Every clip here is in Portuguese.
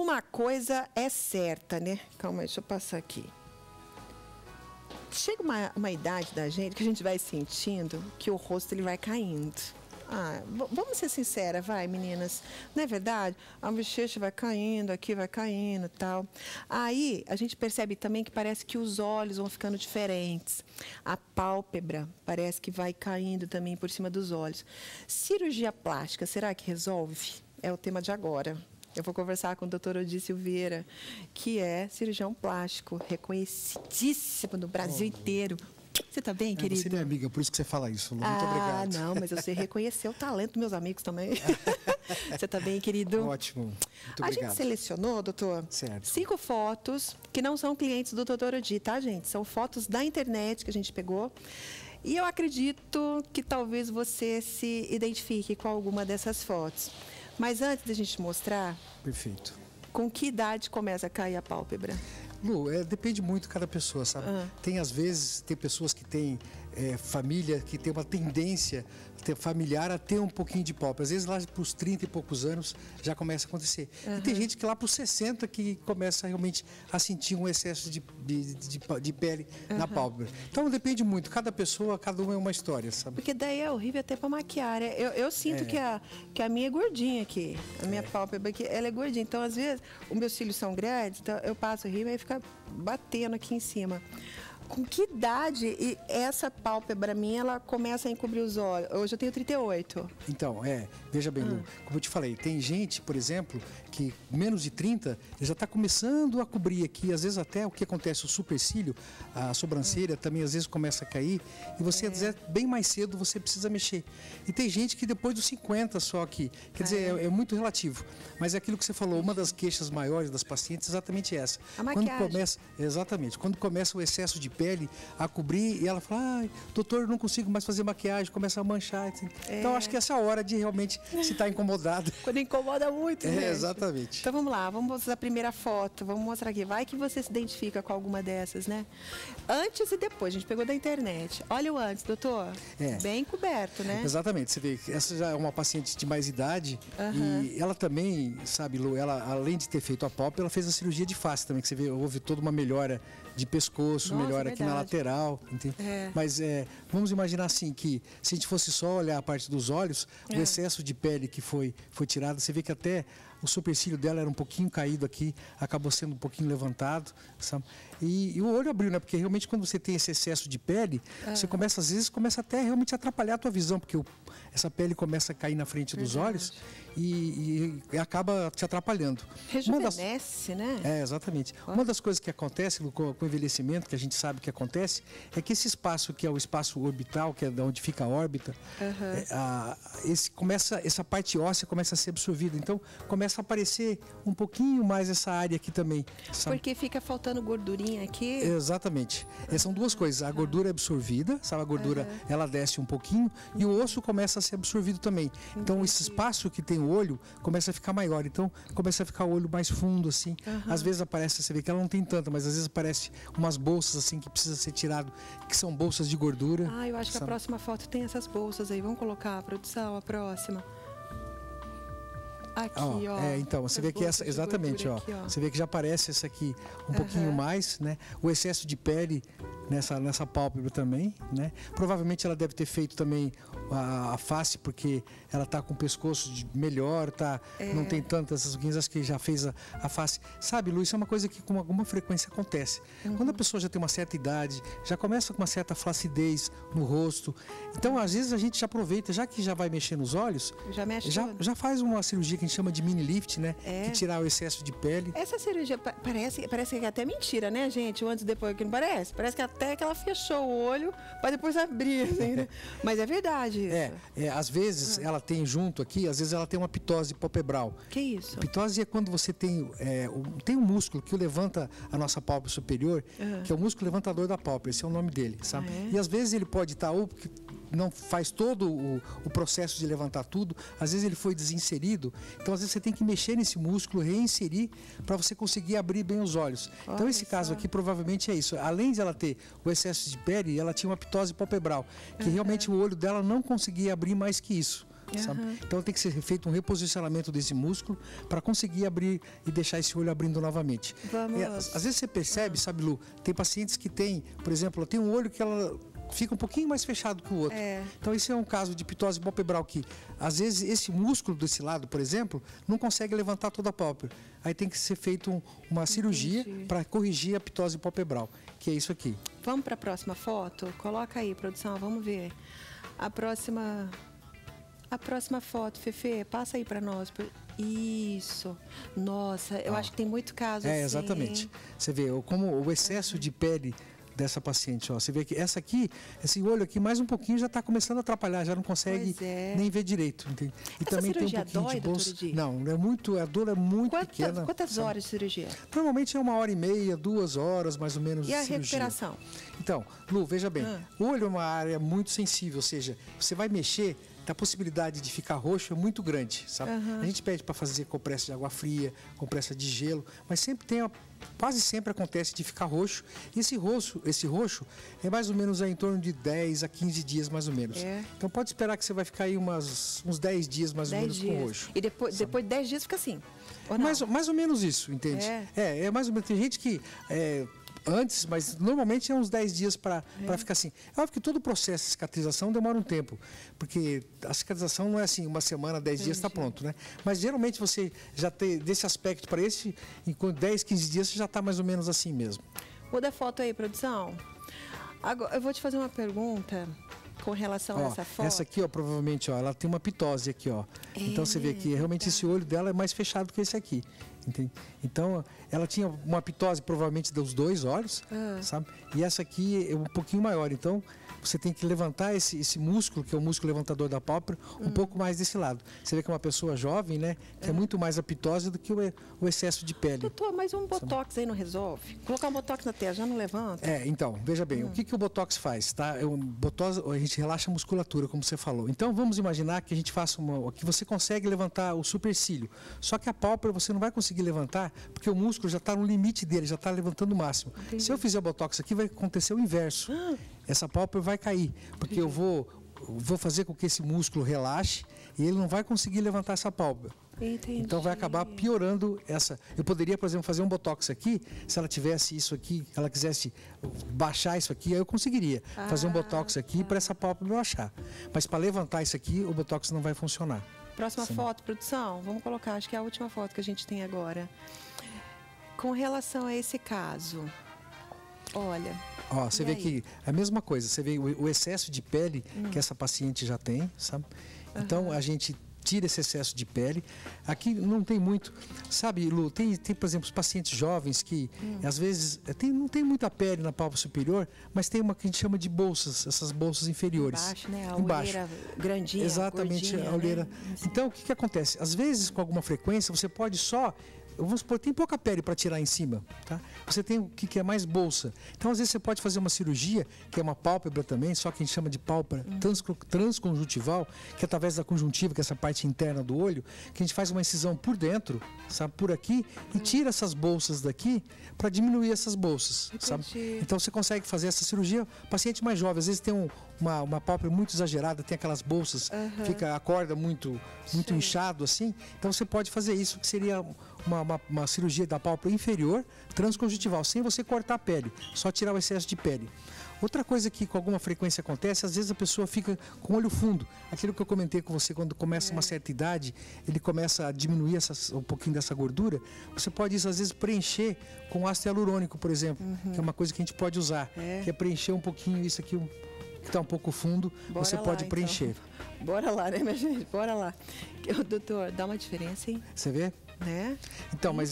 Uma coisa é certa, né? Calma aí, deixa eu passar aqui. Chega uma idade da gente que a gente vai sentindo que o rosto ele vai caindo. Vamos ser sinceras, vai, meninas. Não é verdade? A bochecha vai caindo, aqui vai caindo e tal. Aí, a gente percebe também que parece que os olhos vão ficando diferentes. A pálpebra parece que vai caindo também por cima dos olhos. Cirurgia plástica, será que resolve? É o tema de agora. Eu vou conversar com o Dr. Odi Silveira, que é cirurgião plástico, reconhecidíssimo no Brasil inteiro. Você está bem, querido? Você é minha amiga, por isso que você fala isso. Muito obrigado. Não, mas você reconheceu o talento dos meus amigos também. Você está bem, querido? Ótimo. Muito obrigado. A gente selecionou, doutor, 5 fotos que não são clientes do Dr. Odi, tá, gente? São fotos da internet que a gente pegou. E eu acredito que talvez você se identifique com alguma dessas fotos. Mas antes da gente mostrar... Perfeito. Com que idade começa a cair a pálpebra? Lu, depende muito de cada pessoa, sabe? Às vezes, tem pessoas que têm família, que tem uma tendência familiar a ter um pouquinho de pálpebra. Às vezes, lá para os 30 e poucos anos, já começa a acontecer. E tem gente que lá para os 60 que começa realmente a sentir um excesso de pele na pálpebra. Então, depende muito. Cada pessoa, cada uma é uma história, sabe? Porque daí é horrível até para maquiar. Eu sinto que a minha é gordinha aqui. A minha pálpebra aqui, ela é gordinha. Então, às vezes, os meus cílios são grandes, então eu passo rímel e fica batendo aqui em cima. Com que idade essa pálpebra minha, ela começa a encobrir os olhos? Hoje eu tenho 38. Então, veja bem, Lu, como eu te falei, tem gente, por exemplo, que menos de 30, já está começando a cobrir aqui, às vezes até o que acontece, o supercílio, a sobrancelha também às vezes começa a cair, e você, às vezes, bem mais cedo, você precisa mexer. E tem gente que depois dos 50 só aqui, quer dizer, é muito relativo. Mas é aquilo que você falou, uma das queixas maiores das pacientes é exatamente essa. A maquiagem. Quando começa o excesso de pele a cobrir e ela fala, doutor, não consigo mais fazer maquiagem, começa a manchar. Assim. Então, acho que essa é a hora de realmente se estar incomodado. Quando incomoda muito, gente. Exatamente. Então, vamos lá, vamos mostrar a primeira foto, vamos mostrar aqui. Vai que você se identifica com alguma dessas, né? Antes e depois, a gente pegou da internet. Olha o antes, doutor. Bem coberto, né? Exatamente. Você vê que essa já é uma paciente de mais idade e ela também, sabe, Lu, ela, além de ter feito a pálpebra, ela fez a cirurgia de face também, que você vê, houve toda uma melhora de pescoço, melhora aqui na lateral, entende? Mas vamos imaginar assim que se a gente fosse só olhar a parte dos olhos, o excesso de pele que foi tirado, você vê que até o supercílio dela era um pouquinho caído aqui, acabou sendo um pouquinho levantado, sabe? E o olho abriu, né? Porque realmente quando você tem esse excesso de pele, você começa, às vezes, até realmente a atrapalhar a tua visão, porque essa pele começa a cair na frente dos olhos e acaba te atrapalhando. Rejuvenesce, né? Exatamente. Uma das coisas que acontece com o envelhecimento, que a gente sabe que acontece, é que esse espaço que é o espaço orbital, que é de onde fica a órbita, essa parte óssea começa a ser absorvida. Então, começa a aparecer um pouquinho mais essa área aqui também. Sabe? Porque fica faltando gordurinha aqui. Exatamente. São duas coisas. A gordura é absorvida, sabe? A gordura, ela desce um pouquinho e o osso começa a ser absorvido também. Então, esse espaço que tem o olho começa a ficar maior. Então, começa a ficar o olho mais fundo, assim. Às vezes aparece, você vê que ela não tem tanta, mas às vezes aparece umas bolsas, assim, que precisa ser tirado, que são bolsas de gordura. Eu acho que a próxima foto tem essas bolsas aí. Vamos colocar a produção, a próxima. Aqui, então, você vê que essa, exatamente, aqui, você vê que já aparece essa aqui um pouquinho mais, né? O excesso de pele nessa pálpebra também, né? Provavelmente ela deve ter feito também a face, porque ela tá com o pescoço melhor, não tem tantas ruguinhas, acho que já fez a face. Sabe, Lu, isso é uma coisa que com alguma frequência acontece. Quando a pessoa já tem uma certa idade, já começa com uma certa flacidez no rosto, então às vezes a gente já aproveita, já que já vai mexer nos olhos, já faz uma cirurgia que a gente chama de mini lift, né? Que tirar o excesso de pele. Essa cirurgia parece que é até mentira, né, gente? O antes e depois, que não parece? Parece que até que ela fechou o olho para depois abrir, assim, né? Mas é verdade isso. Às vezes ela tem junto aqui, às vezes ela tem uma pitose palpebral. Que isso? Pitose é quando você tem um músculo que levanta a nossa pálpebra superior, que é o músculo levantador da pálpebra, esse é o nome dele, sabe? E às vezes ele pode estar ou porque não faz todo o processo de levantar tudo, às vezes ele foi desinserido, então às vezes você tem que mexer nesse músculo, reinserir para você conseguir abrir bem os olhos. Então esse caso aqui provavelmente é isso. Além de ela ter o excesso de pele, ela tinha uma pitose palpebral, que realmente o olho dela não conseguia abrir mais que isso. sabe? Então tem que ser feito um reposicionamento desse músculo para conseguir abrir e deixar esse olho abrindo novamente. Às vezes você percebe, sabe, Lu, tem pacientes que tem, por exemplo, tem um olho que ela fica um pouquinho mais fechado que o outro. Então esse é um caso de pitose palpebral que, às vezes, esse músculo desse lado, por exemplo, não consegue levantar toda a pálpebra. Aí tem que ser feito uma cirurgia para corrigir a pitose palpebral, que é isso aqui. Vamos para a próxima foto? Coloca aí, produção, vamos ver. A próxima foto, Fefe, passa aí para nós. Isso. Nossa, eu acho que tem muito caso assim. Exatamente. Você vê como o excesso de pele dessa paciente, ó. Você vê que esse olho aqui, mais um pouquinho já está começando a atrapalhar, já não consegue nem ver direito. Entende? E essa também cirurgia tem um pouquinho dói, de bolsa. Não, a dor é muito pequena. Quantas horas de cirurgia? Normalmente é 1h30, 2 horas, mais ou menos, de cirurgia. E a recuperação? Então, Lu, veja bem, o olho é uma área muito sensível, ou seja, você vai mexer, a possibilidade de ficar roxo é muito grande, sabe? A gente pede para fazer compressa de água fria, compressa de gelo, mas quase sempre acontece de ficar roxo. E esse roxo é mais ou menos em torno de 10 a 15 dias, mais ou menos. Então pode esperar que você vai ficar aí uns 10 dias, mais ou menos, com roxo. E depois de 10 dias fica assim? Mais ou menos isso, entende? É mais ou menos. Tem gente que... antes, mas normalmente é uns 10 dias para ficar assim. É óbvio que todo o processo de cicatrização demora um tempo, porque a cicatrização não é assim, 1 semana, 10 dias está pronto, né? Mas geralmente você já tem desse aspecto para esse, em 10, 15 dias você já está mais ou menos assim mesmo. Muda a foto aí, produção. Agora, eu vou te fazer uma pergunta com relação a essa foto. Essa aqui, ó, provavelmente, ó, ela tem uma pitose aqui, ó. Então você vê que realmente esse olho dela é mais fechado que esse aqui. Entende? Então, ela tinha uma pitose provavelmente dos 2 olhos, sabe? E essa aqui é um pouquinho maior. Então, você tem que levantar esse músculo, que é o músculo levantador da pálpebra, um pouco mais desse lado. Você vê que é uma pessoa jovem, né? Que é muito mais a pitose do que o excesso de pele. Doutor, mas um botox aí não resolve? Colocar um botox na testa já não levanta? Então, veja bem, o que o botox faz, tá? A gente relaxa a musculatura, como você falou. Então, vamos imaginar que a gente faça que você consegue levantar o supercílio. Só que a pálpebra você não vai conseguir levantar, porque o músculo já está no limite dele, já está levantando o máximo. Entendi. Se eu fizer botox aqui, vai acontecer o inverso. Essa pálpebra vai cair, porque eu vou fazer com que esse músculo relaxe e ele não vai conseguir levantar essa pálpebra. Entendi. Então vai acabar piorando essa. Eu poderia, por exemplo, fazer um botox aqui, se ela tivesse isso aqui, ela quisesse baixar isso aqui, aí eu conseguiria fazer um botox aqui para essa pálpebra baixar. Mas para levantar isso aqui, o botox não vai funcionar. Próxima foto, produção. Vamos colocar, acho que é a última foto que a gente tem agora. Com relação a esse caso, olha... Você vê que é a mesma coisa, você vê o excesso de pele que essa paciente já tem, sabe? Então a gente tira esse excesso de pele. Aqui não tem muito, sabe, Lu, tem por exemplo, os pacientes jovens que às vezes não tem muita pele na pálpebra superior, mas tem uma que a gente chama de bolsas, essas bolsas inferiores. Embaixo, né? A olheira grandinha, exatamente, gordinha, a olheira. Né? Então, o que acontece? Às vezes, com alguma frequência, você pode só... Vamos supor, tem pouca pele para tirar em cima, tá? Você tem o que é mais bolsa. Então, às vezes, você pode fazer uma cirurgia, que é uma pálpebra também, só que a gente chama de pálpebra transconjuntival, que é através da conjuntiva, que é essa parte interna do olho, que a gente faz uma incisão por dentro, sabe, por aqui, e tira essas bolsas daqui para diminuir essas bolsas, sabe? Então, você consegue fazer essa cirurgia. Paciente mais jovem, às vezes tem uma pálpebra muito exagerada, tem aquelas bolsas, acorda muito inchado assim. Então, você pode fazer isso, que seria uma cirurgia da pálpebra inferior, transconjuntival, sem você cortar a pele, só tirar o excesso de pele. Outra coisa que com alguma frequência acontece, às vezes a pessoa fica com o olho fundo. Aquilo que eu comentei com você, quando começa uma certa idade, ele começa a diminuir um pouquinho dessa gordura. Você pode, às vezes, preencher com ácido hialurônico, por exemplo, que é uma coisa que a gente pode usar, que é preencher um pouquinho isso aqui, que está um pouco fundo, você pode preencher. Então. Bora lá, né, minha gente? Bora lá. Doutor, dá uma diferença, hein? Você vê? Né? Então, mas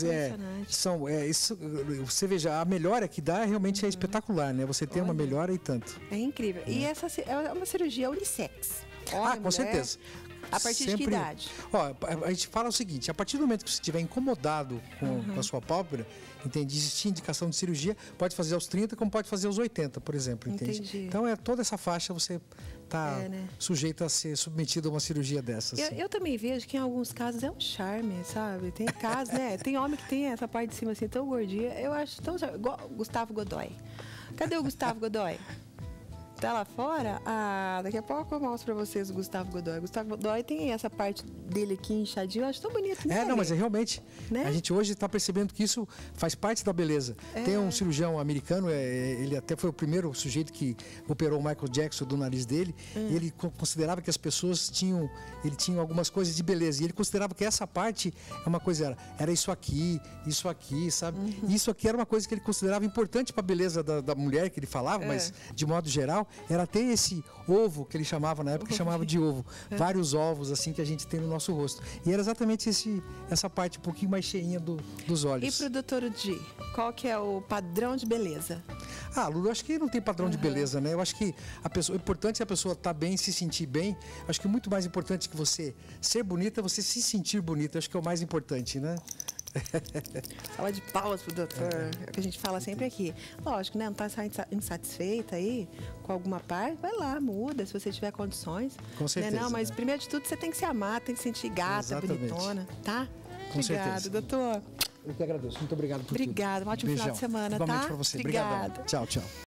isso, você veja, a melhora que dá realmente é espetacular, né? Você tem uma melhora e tanto. É incrível. E essa é uma cirurgia unissex. Com certeza. A partir de que idade? A gente fala o seguinte, a partir do momento que você estiver incomodado com a sua pálpebra, entende? Existir indicação de cirurgia, pode fazer aos 30, como pode fazer aos 80, por exemplo, entende? Entendi. Então, toda essa faixa você está sujeito a ser submetido a uma cirurgia dessas. Assim. Eu também vejo que em alguns casos é um charme, sabe? Tem casos, né? Tem homem que tem essa parte de cima assim, tão gordinha. Eu acho tão charme. Igual Gustavo Godoy. Cadê o Gustavo Godoy? Tá lá fora? Ah, daqui a pouco eu mostro pra vocês o Gustavo Godoy. O Gustavo Godoy tem essa parte dele aqui inchadinho, eu acho tão bonito, né? Não, mas é realmente. Né? A gente hoje está percebendo que isso faz parte da beleza. Tem um cirurgião americano, ele até foi o primeiro sujeito que operou o Michael Jackson do nariz dele, e ele considerava que as pessoas tinham algumas coisas de beleza, e ele considerava que essa parte é uma coisa, era isso aqui, sabe? E isso aqui era uma coisa que ele considerava importante para a beleza da mulher, que ele falava, mas de modo geral, era ter esse ovo que ele chamava na época, chamava de ovo. Vários ovos assim que a gente tem no nosso rosto. E era exatamente essa parte um pouquinho mais cheinha dos olhos. E pro Dr. Di, qual que é o padrão de beleza? Lulu, eu acho que não tem padrão de beleza, né? Eu acho que o importante é a pessoa estar bem, se sentir bem. Eu acho que muito mais importante que você ser bonita, você se sentir bonita. Eu acho que é o mais importante, né? Fala de palmas pro doutor, é o que a gente fala sempre aqui. Lógico, né? Não tá insatisfeita aí com alguma parte, vai lá, muda, se você tiver condições. Com certeza. Né? Não, mas primeiro de tudo você tem que se amar, tem que se sentir gata, bonitona, tá? Com certeza. Doutor. Eu que agradeço. Muito obrigado por tudo. Obrigada, um ótimo final de semana, igualmente tá? Pra você. Obrigada. Obrigadão. Tchau, tchau.